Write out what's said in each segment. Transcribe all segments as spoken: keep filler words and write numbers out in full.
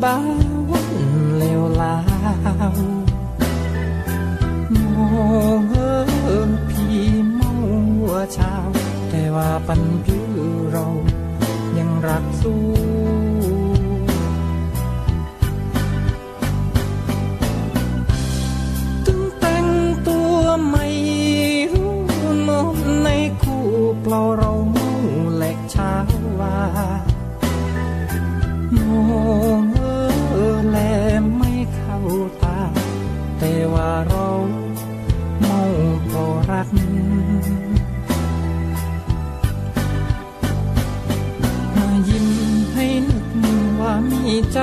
บ้าวันเลวลาวมองเอิงพี่เมาเช้าแต่ว่าปันยื้อเรายังรักสู้ถึงแต่งตัวไม่รู้นอนในคู่เปล่าเราเมาแหลกเช้าว่ามองเออแลไม่เข้าตาแต่ว่าเราเมาเพราะรักมายิ้มให้นึกว่ามีใจ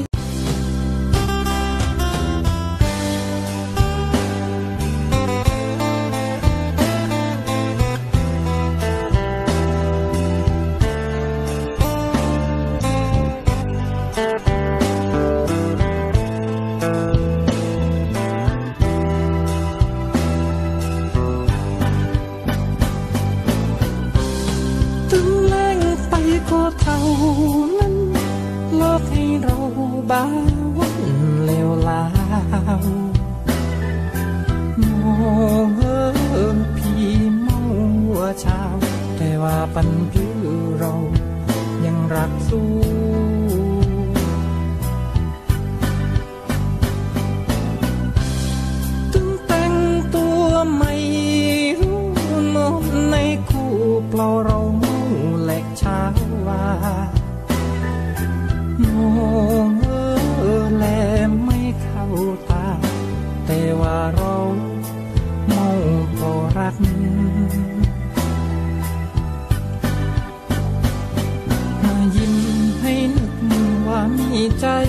เท่านั้นโลกให้เราบ้าวันเลวลาวมองเอิงพี่เมาเช้าแต่ว่าปันยื้อเรายังรักสู้ถึงแต่งตัวไม่รู้นอนในคู่เปล่าเราเมาแหลกเช้ามองเออแลไม่เข้าตาแต่ว่าเราเมาเพราะรักมายิ้มให้นึกว่ามีใจ